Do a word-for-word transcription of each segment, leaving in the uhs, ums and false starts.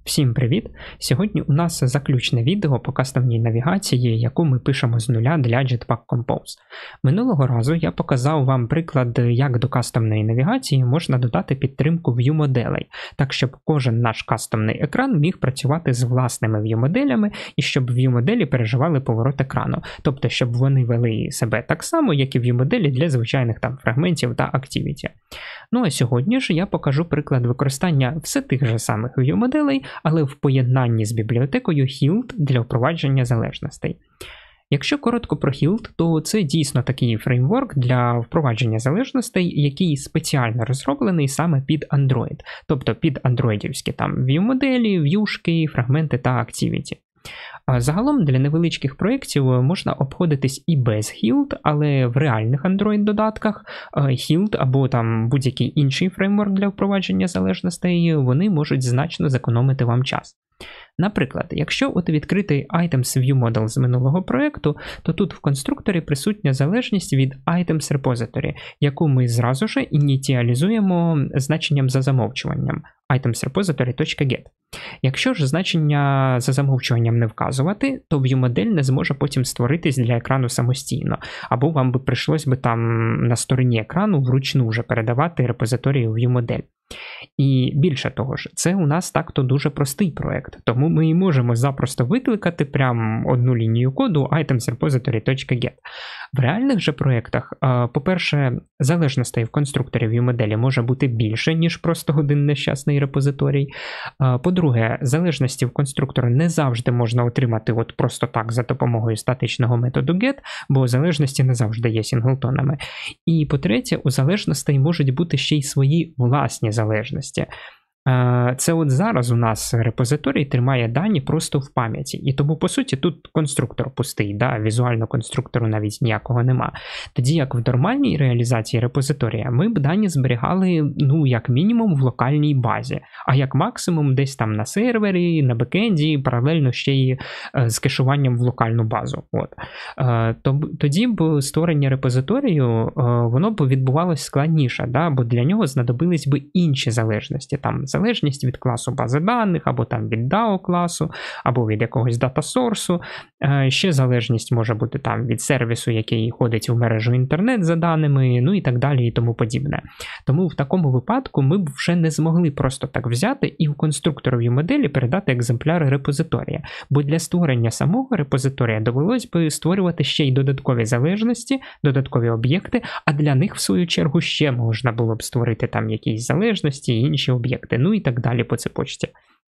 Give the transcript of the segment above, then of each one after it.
Всім привіт! Сьогодні у нас заключне відео по кастомній навігації, яку ми пишемо з нуля для Jetpack Compose. Минулого разу я показав вам приклад, як до кастомної навігації можна додати підтримку view-моделей, так щоб кожен наш кастомний екран міг працювати з власними view-моделями і щоб view-моделі переживали поворот екрану, тобто щоб вони вели себе так само, як і view-моделі для звичайних там фрагментів та Activity. Ну а сьогодні ж я покажу приклад використання все тих же самих view-моделей, але в поєднанні з бібліотекою Hilt для впровадження залежностей. Якщо коротко про Hilt, то це дійсно такий фреймворк для впровадження залежностей, який спеціально розроблений саме під Android, тобто під андроїдівські там view-моделі, в'юшки, фрагменти та Activity. Загалом для невеличких проєктів можна обходитись і без Hilt, але в реальних Android-додатках Hilt або там будь-який інший фреймворк для впровадження залежностей, вони можуть значно зекономити вам час. Наприклад, якщо от відкрити Items View Model з минулого проєкту, то тут в конструкторі присутня залежність від Items Repository, яку ми зразу ж ініціалізуємо значенням за замовчуванням itemsrepository.get. Якщо ж значення за замовчуванням не вказувати, то view-модель не зможе потім створитись для екрану самостійно, або вам би прийшлось би там на стороні екрану вручну вже передавати репозиторію view-модель. І більше того ж, це у нас так-то дуже простий проект, тому ми і можемо запросто викликати прям одну лінію коду itemsrepository.get. В реальних же проєктах, по-перше, залежностей в конструкторі view-моделі може бути більше, ніж просто один нещасний репозиторій. По-друге, залежності в конструктора не завжди можна отримати от просто так за допомогою статичного методу get, бо залежності не завжди є сінглтонами. І по-третє, у залежностей можуть бути ще й свої власні залежності. Це от зараз у нас репозиторій тримає дані просто в пам'яті, і тому, по суті, тут конструктор пустий, да? Візуально конструктору навіть ніякого нема. Тоді як в нормальній реалізації репозиторія ми б дані зберігали, ну, як мінімум в локальній базі, а як максимум десь там на сервері, на бекенді, паралельно ще й з кешуванням в локальну базу. От. Тоді б створення репозиторію, воно б відбувалося складніше, да? Бо для нього знадобились би інші залежності, там залежність від класу бази даних, або там від дао класу, або від якогось дата-сорсу. Ще залежність може бути там від сервісу, який ходить в мережу інтернет за даними, ну і так далі і тому подібне. Тому в такому випадку ми б вже не змогли просто так взяти і в конструкторовій моделі передати екземпляри репозиторія, бо для створення самого репозиторія довелось би створювати ще й додаткові залежності, додаткові об'єкти, а для них в свою чергу ще можна було б створити там якісь залежності і інші об'єкти. Ну і так далі по цепочці.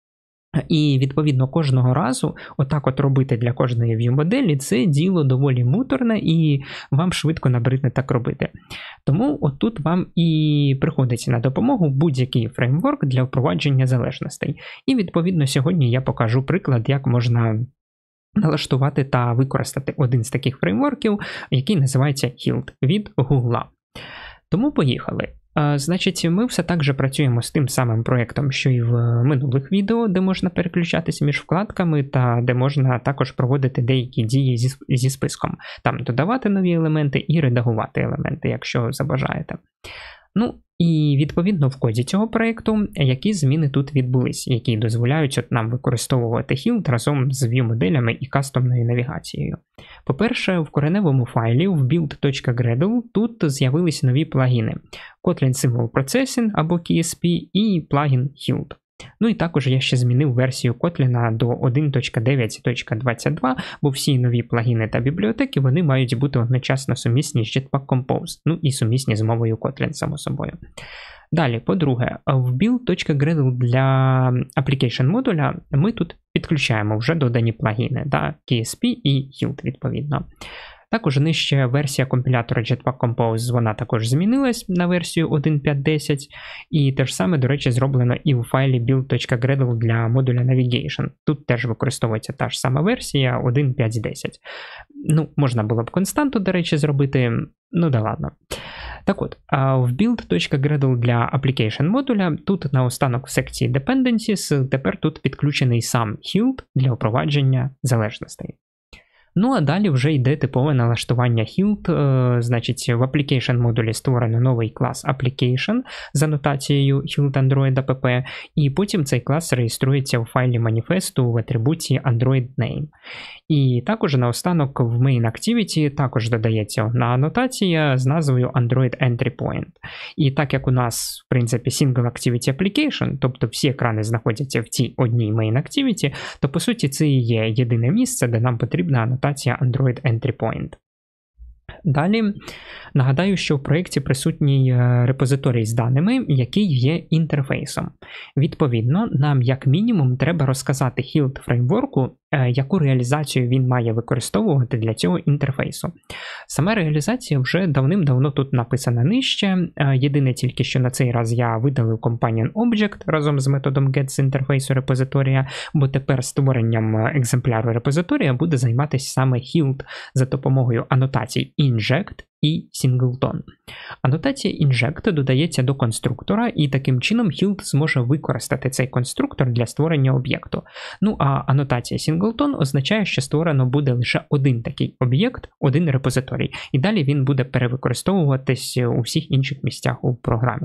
І, відповідно, кожного разу отак от робити для кожної view-моделі – це діло доволі муторне і вам швидко набридне так робити. Тому отут вам і приходиться на допомогу будь-який фреймворк для впровадження залежностей. І, відповідно, сьогодні я покажу приклад, як можна налаштувати та використати один з таких фреймворків, який називається Hilt від Google. Тому поїхали. Значить, ми все так же працюємо з тим самим проєктом, що і в минулих відео, де можна переключатися між вкладками та де можна також проводити деякі дії зі, зі списком. Там додавати нові елементи і редагувати елементи, якщо забажаєте. Ну, і відповідно в коді цього проєкту, які зміни тут відбулись, які дозволяють от нам використовувати Hilt разом з view-моделями і кастомною навігацією. По-перше, в кореневому файлі в build.gradle тут з'явились нові плагіни Kotlin Symbol Processing або кей ес пі і плагін Hilt. Ну і також я ще змінив версію Kotlin до один крапка дев'ять крапка двадцять два, бо всі нові плагіни та бібліотеки, вони мають бути одночасно сумісні з Jetpack Compose, ну і сумісні з мовою Kotlin, само собою. Далі, по-друге, в build.gradle для application модуля ми тут підключаємо вже додані плагіни, да, кей ес пі і Hilt, відповідно. Також нижче версія компілятора Jetpack Compose, вона також змінилась на версію один крапка п'ять крапка десять, і те ж саме, до речі, зроблено і в файлі build.gradle для модуля Navigation. Тут теж використовується та ж сама версія один крапка п'ять крапка десять. Ну, можна було б константу, до речі, зробити, ну да ладно. Так от, в build.gradle для application модуля, тут наостанок в секції Dependencies, тепер тут підключений сам Hilt для впровадження залежностей. Ну а далі вже йде типове налаштування Hilt, е, значить в Application модулі створено новий клас Application з анотацією Hilt Android app, і потім цей клас реєструється в файлі маніфесту в атрибуті Android Name. І також наостанок в Main Activity також додається одна анотація з назвою Android Entry Point. І так як у нас, в принципі, Single Activity Application, тобто всі екрани знаходяться в цій одній Main Activity, то по суті це і є єдине місце, де нам потрібна анотація Android Entry Point. Далі нагадаю, що в проєкті присутній репозиторій з даними, який є інтерфейсом. Відповідно, нам як мінімум треба розказати Hilt фреймворку, яку реалізацію він має використовувати для цього інтерфейсу. Сама реалізація вже давним-давно тут написана нижче. Єдине тільки, що на цей раз я видалив Companion Object разом з методом get з інтерфейсу репозиторія, бо тепер створенням екземпляру репозиторія буде займатися саме Hilt за допомогою анотацій inject і singleton. Анотація inject додається до конструктора, і таким чином Hilt зможе використати цей конструктор для створення об'єкту. Ну а анотація singleton означає, що створено буде лише один такий об'єкт, один репозиторій, і далі він буде перевикористовуватись у всіх інших місцях у програмі.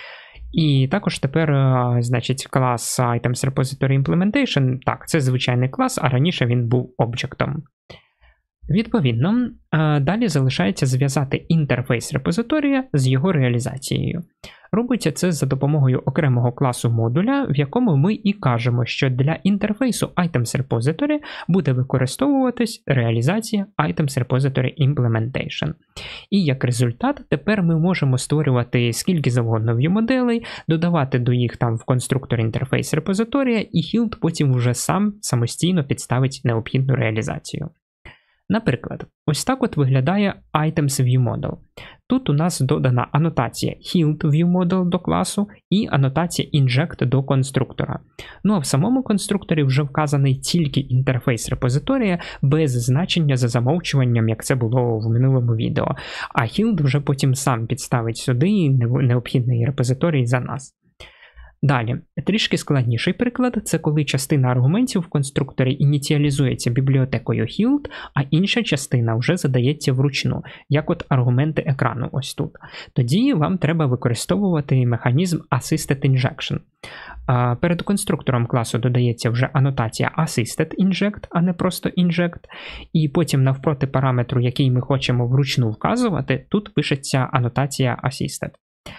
І також тепер, значить, клас Items Repository Implementation, так, це звичайний клас, а раніше він був об'єктом. Відповідно, далі залишається зв'язати інтерфейс репозиторія з його реалізацією. Робиться це за допомогою окремого класу модуля, в якому ми і кажемо, що для інтерфейсу Items Repository буде використовуватись реалізація Items Repository Implementation. І як результат, тепер ми можемо створювати скільки завгодно view-моделей, додавати до їх там в конструктор інтерфейс репозиторія, і Hilt потім вже сам самостійно підставить необхідну реалізацію. Наприклад, ось так от виглядає Items ViewModel. Тут у нас додана анотація Hilt ViewModel до класу і анотація Inject до конструктора. Ну а в самому конструкторі вже вказаний тільки інтерфейс репозиторія без значення за замовчуванням, як це було в минулому відео. А Hilt вже потім сам підставить сюди необхідний репозиторій за нас. Далі, трішки складніший приклад – це коли частина аргументів в конструкторі ініціалізується бібліотекою Hilt, а інша частина вже задається вручну, як от аргументи екрану ось тут. Тоді вам треба використовувати механізм Assisted Injection. Перед конструктором класу додається вже анотація Assisted Inject, а не просто Inject, і потім навпроти параметру, який ми хочемо вручну вказувати, тут пишеться анотація Assisted.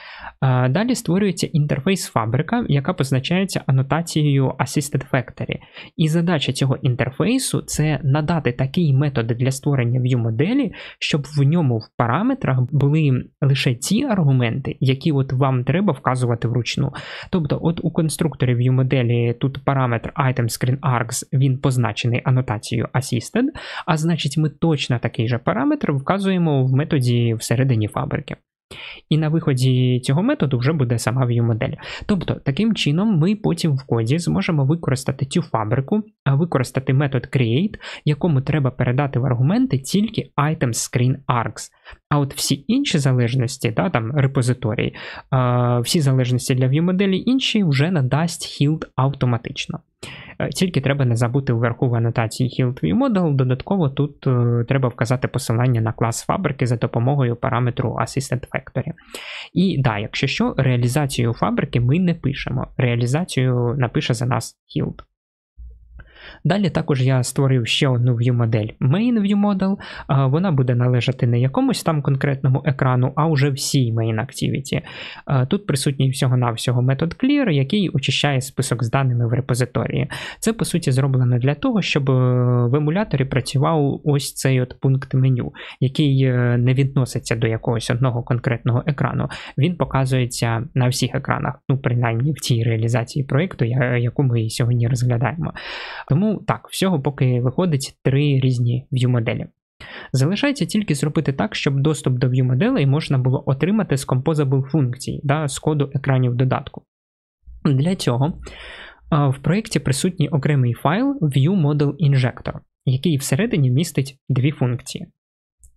Далі створюється інтерфейс фабрика, яка позначається анотацією Assisted Factory. І задача цього інтерфейсу – це надати такий метод для створення view-моделі, щоб в ньому в параметрах були лише ті аргументи, які от вам треба вказувати вручну. Тобто от у конструкторі view-моделі тут параметр ItemScreenArgs, він позначений анотацією Assisted, а значить ми точно такий же параметр вказуємо в методі всередині фабрики. І на виході цього методу вже буде сама view-модель. Тобто, таким чином ми потім в коді зможемо використати цю фабрику, використати метод create, якому треба передати в аргументи тільки ItemScreenArgs. А от всі інші залежності, да, там репозиторії, всі залежності для view-моделі інші вже надасть Hilt автоматично. Тільки треба не забути вверху в анотації Hilt ViewModel, додатково тут е, треба вказати посилання на клас фабрики за допомогою параметру Assisted Factory. І да, якщо що, реалізацію фабрики ми не пишемо, реалізацію напише за нас Hilt. Далі також я створив ще одну view-модель Main ViewModel. Вона буде належати не якомусь там конкретному екрану, а вже всій Main Activity. Тут присутній всього-навсього метод Clear, який очищає список з даними в репозиторії. Це, по суті, зроблено для того, щоб в емуляторі працював ось цей от пункт меню, який не відноситься до якогось одного конкретного екрану. Він показується на всіх екранах, ну, принаймні в тій реалізації проєкту, яку ми сьогодні розглядаємо. Тому так, всього поки виходить три різні view-моделі. Залишається тільки зробити так, щоб доступ до view-моделей можна було отримати з composable функцій, да, з коду екранів додатку. Для цього в проєкті присутній окремий файл ViewModelInjector, який всередині містить дві функції.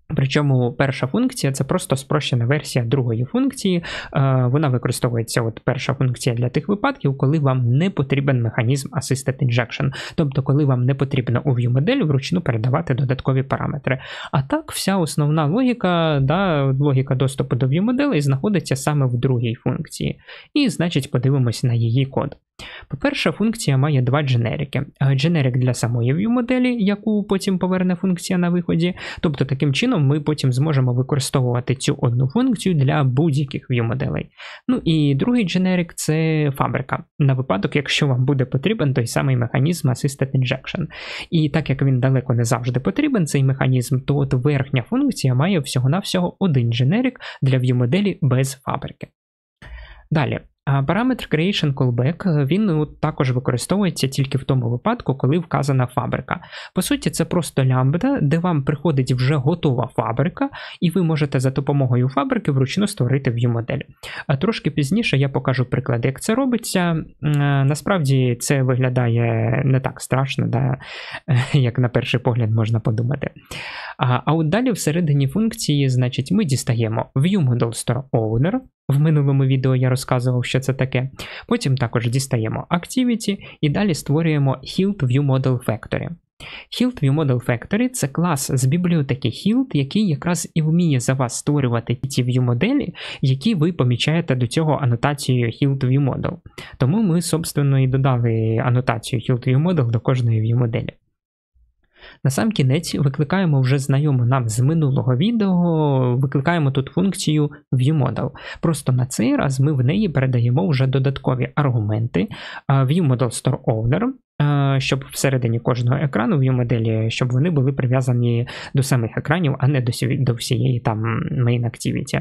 Причому перша функція – це просто спрощена версія другої функції. Вона використовується, от перша функція для тих випадків, коли вам не потрібен механізм Assisted Injection. Тобто, коли вам не потрібно у ViewModel вручну передавати додаткові параметри. А так, вся основна логіка, да, логіка доступу до ViewModel знаходиться саме в другій функції. І, значить, подивимось на її код. По-перше, функція має два дженерики. Дженерик для самої ViewModel, яку потім поверне функція на виході. Тобто, таким чином ми потім зможемо використовувати цю одну функцію для будь-яких ViewModel. Ну і другий дженерик – це фабрика. На випадок, якщо вам буде потрібен той самий механізм Assisted Injection. І так як він далеко не завжди потрібен, цей механізм, то от верхня функція має всього-навсього один дженерик для ViewModel без фабрики. Далі. А параметр Creation Callback, він ну, також використовується тільки в тому випадку, коли вказана фабрика. По суті, це просто лямбда, де вам приходить вже готова фабрика, і ви можете за допомогою фабрики вручну створити ViewModel. А трошки пізніше я покажу приклад, як це робиться. Насправді це виглядає не так страшно, да, як на перший погляд можна подумати. А, а от далі всередині функції, значить, ми дістаємо ViewModelStoreOwner. В минулому відео я розказував, що це таке. Потім також дістаємо Activity і далі створюємо Hilt ViewModelFactory. Hilt ViewModelFactory – це клас з бібліотеки Hilt, який якраз і вміє за вас створювати ті ViewModel, які ви помічаєте до цього анотацією Hilt ViewModel. Тому ми, собственно, і додали анотацію Hilt ViewModel до кожної ViewModel. На сам кінець викликаємо вже знайому нам з минулого відео, викликаємо тут функцію ViewModel. Просто на цей раз ми в неї передаємо вже додаткові аргументи ViewModelStoreOwner, щоб всередині кожного екрану ViewModel, щоб вони були прив'язані до самих екранів, а не до, до всієї там main activity.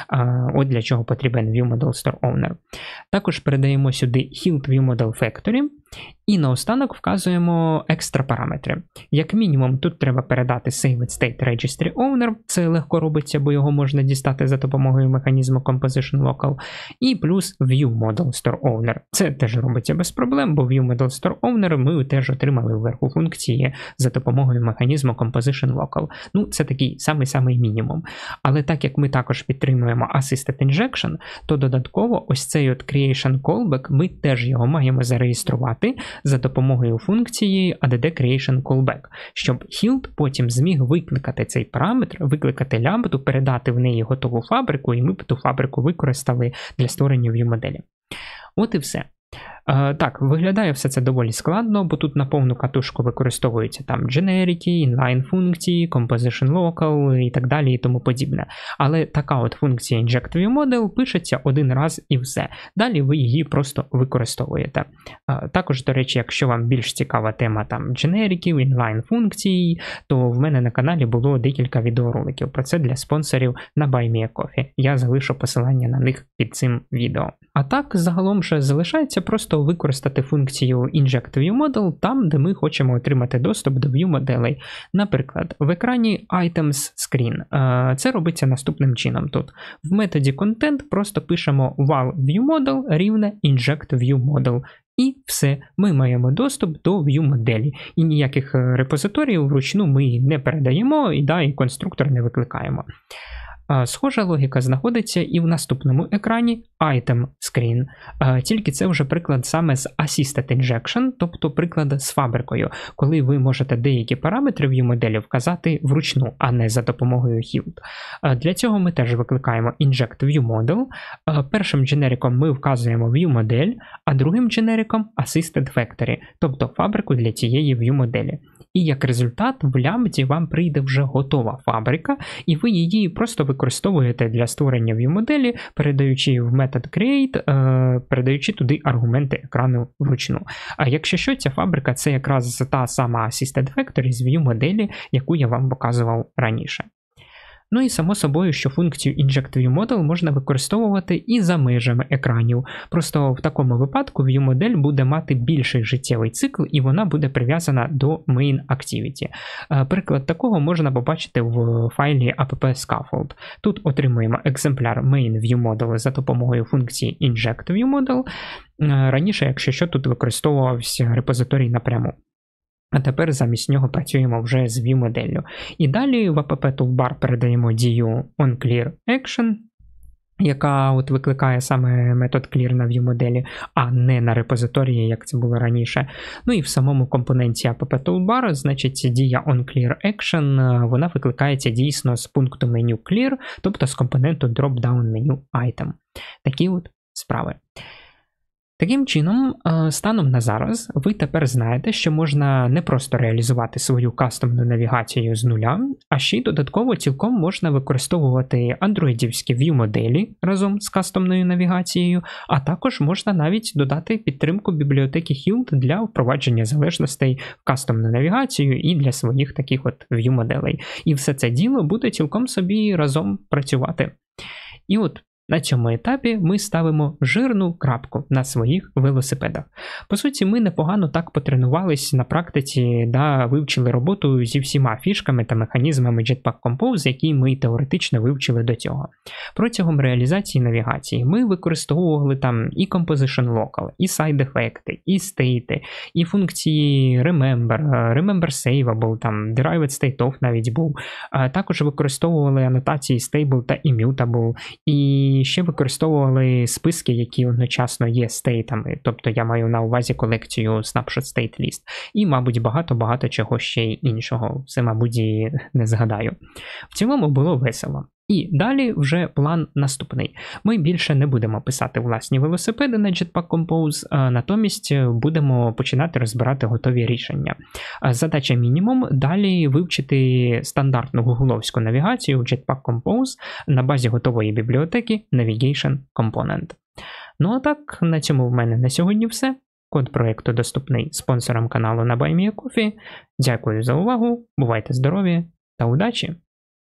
От для чого потрібен ViewModelStoreOwner. Також передаємо сюди Hilt ViewModelFactory. І наостанок вказуємо екстра параметри. Як мінімум, тут треба передати Saved State Registry Owner, це легко робиться, бо його можна дістати за допомогою механізму Composition Local, і плюс ViewModelStoreOwner. Це теж робиться без проблем, бо ViewModelStoreOwner ми теж отримали вверху функції за допомогою механізму Composition Local. Ну, це такий самий-самий мінімум. Але так як ми також підтримуємо Assisted Injection, то додатково ось цей от Creation Callback, ми теж його маємо зареєструвати за допомогою функції add creation callback, щоб Hilt потім зміг викликати цей параметр, викликати лямбду, передати в неї готову фабрику, і ми б ту фабрику використали для створення ViewModel. От і все. Uh, так, виглядає все це доволі складно, бо тут на повну катушку використовуються там дженерики, інлайн функції, composition local і так далі і тому подібне. Але така от функція inject ViewModel пишеться один раз і все. Далі ви її просто використовуєте. Uh, також, до речі, якщо вам більш цікава тема там дженериків, інлайн функцій, то в мене на каналі було декілька відеороликів про це для спонсорів на BuyMeACoffee. Я залишу посилання на них під цим відео. А так, загалом же залишається просто використати функцію Inject ViewModel там, де ми хочемо отримати доступ до ViewModel. Наприклад, в екрані Items Screen. Це робиться наступним чином тут. В методі Content просто пишемо val ViewModel рівне Inject ViewModel. І все, ми маємо доступ до ViewModel. І ніяких репозиторіїв вручну ми не передаємо, і, да, і конструктор не викликаємо. Схожа логіка знаходиться і в наступному екрані Item Screen. Тільки це вже приклад саме з Assisted Injection, тобто приклад з фабрикою, коли ви можете деякі параметри ViewModel вказати вручну, а не за допомогою Hilt. Для цього ми теж викликаємо Inject ViewModel. Першим дженериком ми вказуємо ViewModel, а другим дженериком Assisted Factory, тобто фабрику для цієї ViewModel. І як результат в лямбді вам прийде вже готова фабрика, і ви її просто використовуєте для створення ViewModel, передаючи в метод create, передаючи туди аргументи екрану вручну. А якщо що, ця фабрика – це якраз та сама Assisted Factory з ViewModel, яку я вам показував раніше. Ну і само собою, що функцію Inject ViewModel можна використовувати і за межами екранів. Просто в такому випадку ViewModel буде мати більший життєвий цикл, і вона буде прив'язана до Main Activity. Приклад такого можна побачити в файлі app-scaffold. Тут отримуємо екземпляр Main ViewModel за допомогою функції Inject ViewModel. Раніше, якщо що, тут використовувався репозиторій напряму. А тепер замість нього працюємо вже з view-моделлю. І далі в app toolbar передаємо дію onClearAction, яка от викликає саме метод clear на view-моделі, а не на репозиторії, як це було раніше. Ну і в самому компоненті app toolbar, значить, дія onClearAction, вона викликається дійсно з пункту меню clear, тобто з компоненту drop-down меню item. Такі от справи. Таким чином, станом на зараз, ви тепер знаєте, що можна не просто реалізувати свою кастомну навігацію з нуля, а ще й додатково цілком можна використовувати андроїдівські view-моделі разом з кастомною навігацією, а також можна навіть додати підтримку бібліотеки Hilt для впровадження залежностей в кастомну навігацію і для своїх таких от view-моделей. І все це діло буде цілком собі разом працювати. І от на цьому етапі ми ставимо жирну крапку на своїх велосипедах. По суті, ми непогано так потренувались на практиці, да, вивчили роботу зі всіма фішками та механізмами Jetpack Compose, які ми теоретично вивчили до цього. Протягом реалізації навігації ми використовували там і Composition Local, і сайд-ефекти, і стейти, і функції Remember, Remember Saveable, там Derived State Of навіть був. А також використовували анотації Stable та Immutable, і І ще використовували списки, які одночасно є стейтами, тобто я маю на увазі колекцію Snapshot State List. І, мабуть, багато-багато чого ще й іншого. Все, мабуть, і не згадаю. В цілому було весело. І далі вже план наступний. Ми більше не будемо писати власні велосипеди на Jetpack Compose, а натомість будемо починати розбирати готові рішення. Задача мінімум – далі вивчити стандартну гугловську навігацію в Jetpack Compose на базі готової бібліотеки Navigation Component. Ну а так, на цьому в мене на сьогодні все. Код проєкту доступний спонсорам каналу на BuyMeACoffee. Дякую за увагу, бувайте здорові та удачі!